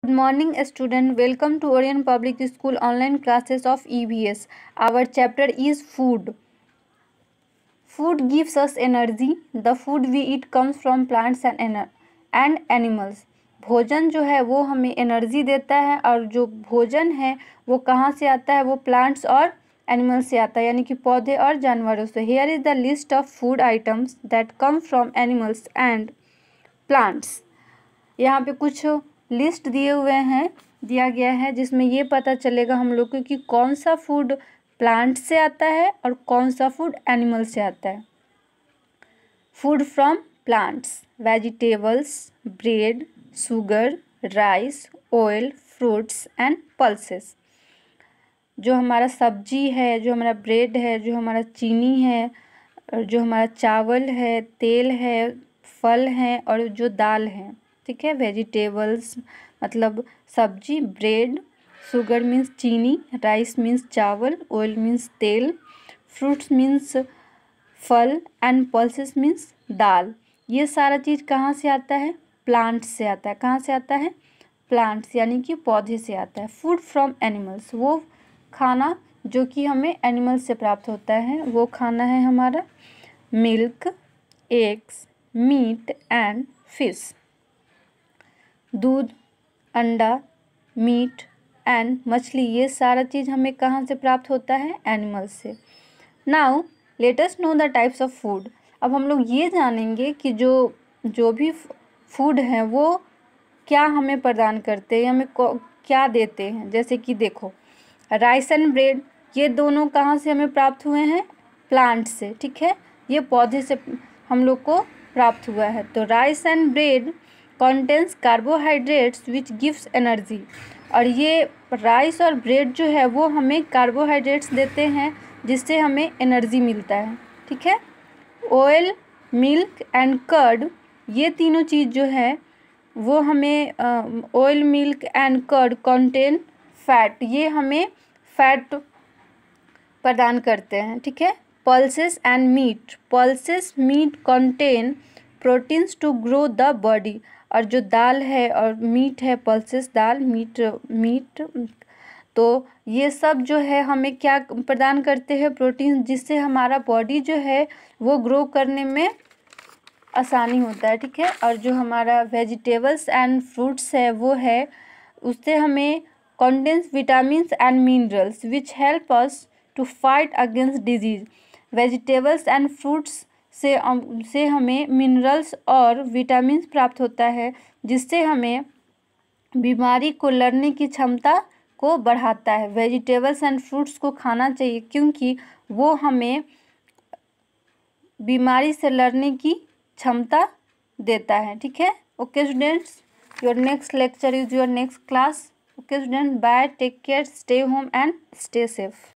Good morning student, welcome to Orion Public School online classes of EVS. Our chapter is food. Food gives us energy. The food we eat comes from plants and animals. भोजन जो है वो हमें energy देता है और जो भोजन है वो कहाँ से आता है, वो प्लांट्स और एनिमल से आता है, यानी कि पौधे और जानवरों से. Here is the list of food items that come from animals and plants. यहाँ पे कुछ लिस्ट दिया गया है जिसमें ये पता चलेगा हम लोग को कि कौन सा फूड प्लांट से आता है और कौन सा फूड एनिमल से आता है. Food from plants: vegetables, bread, sugar, rice, oil, fruits and pulses. जो हमारा सब्जी है, जो हमारा ब्रेड है, जो हमारा चीनी है, जो हमारा चावल है, तेल है, फल हैं और जो दाल है. ठीक है. वेजिटेबल्स मतलब सब्जी, ब्रेड, शुगर मीन्स चीनी, राइस मीन्स चावल, ऑयल मीन्स तेल, फ्रूट्स मीन्स फल एंड पल्सेस मीन्स दाल. ये सारा चीज़ कहाँ से आता है? प्लांट से आता है. कहाँ से आता है? प्लांट्स यानी कि पौधे से आता है. फूड फ्रॉम एनिमल्स, वो खाना जो कि हमें एनिमल से प्राप्त होता है, वो खाना है हमारा milk, eggs, meat and fish. दूध, अंडा, मीट एंड मछली, ये सारा चीज़ हमें कहाँ से प्राप्त होता है? एनिमल्स से. Now let us know the types of food. अब हम लोग ये जानेंगे कि जो भी फूड हैं वो क्या हमें प्रदान करते हैं, हमें क्या देते हैं. जैसे कि देखो, राइस एंड ब्रेड, ये दोनों कहाँ से हमें प्राप्त हुए हैं? प्लांट से. ठीक है. ये पौधे से हम लोग को प्राप्त हुआ है. तो rice and bread contains carbohydrates which gives energy. और ये राइस और ब्रेड जो है वो हमें कार्बोहाइड्रेट्स देते हैं जिससे हमें एनर्जी मिलता है. ठीक है. ऑयल, मिल्क एंड कर्ड, ये तीनों चीज़ जो है वो हमें oil, milk and curd contain fat, ये हमें फैट प्रदान करते हैं. ठीक है. Pulses and meat, pulses meat contain proteins to grow the body. और जो दाल है और मीट है, पल्सेस दाल, मीट, तो ये सब जो है हमें क्या प्रदान करते हैं? प्रोटीन, जिससे हमारा बॉडी जो है वो ग्रो करने में आसानी होता है. ठीक है. और जो हमारा वेजिटेबल्स एंड फ्रूट्स है वो है, उससे हमें contains vitamins and minerals which help us to fight against disease. Vegetables and fruits से हमें मिनरल्स और विटामिन्स प्राप्त होता है जिससे हमें बीमारी को लड़ने की क्षमता को बढ़ाता है. वेजिटेबल्स एंड फ्रूट्स को खाना चाहिए क्योंकि वो हमें बीमारी से लड़ने की क्षमता देता है. ठीक है. Okay students, your next lecture is your next class. Okay student, bye, take care, stay home and stay safe.